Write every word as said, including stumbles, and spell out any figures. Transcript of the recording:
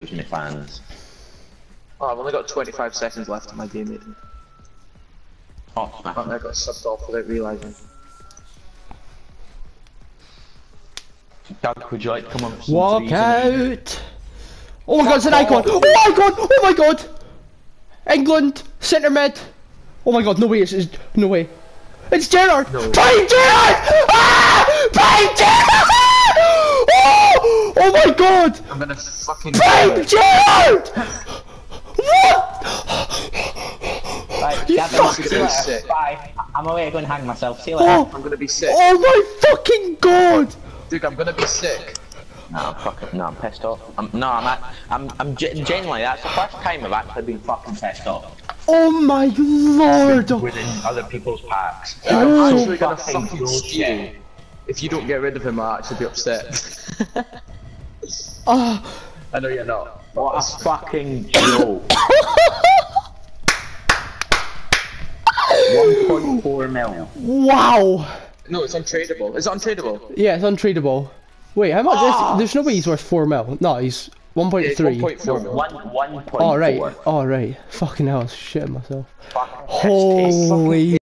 me fans. Oh, I've only got twenty-five seconds left in my game, mate. Oh, smash. I got subbed off without realising. Doug, would you like to come on? Walk out! Oh my god, it's an icon! Oh my god! Oh my god! England! Centre mid! Oh my god, no way, it's, it's no way. It's Gerrard! No. By Gerrard! Ah! By Gerrard! Oh! Oh my god! I'm gonna fucking. By Gerrard! What? Right, You Gavin, fucking see you later. sick. Bye. I'm away to go and hang myself. See you later. Oh! I'm gonna be sick. Oh my fucking god! Dude, I'm gonna be sick. No, I'm fucking, no, I'm pissed off. I'm, no, I'm, at, I'm, I'm ge- genuinely, that's the first time I've actually been fucking pissed off. Oh my lord! Within other people's packs. I'm Oh, actually gonna fucking fucking steal you. If you don't get rid of him, I'll actually be upset. Ah! I know you're not. What a fucking joke. one point four mil. Wow! No, it's untradeable. It's untradeable. Yeah, it's untradeable. Wait, how much Ah. is, there's no way he's worth four mil. No, he's one point It's three. one point four mil. One, one point Oh right, four. oh right. Fucking hell, I was shitting myself. Fucking piss take. Holy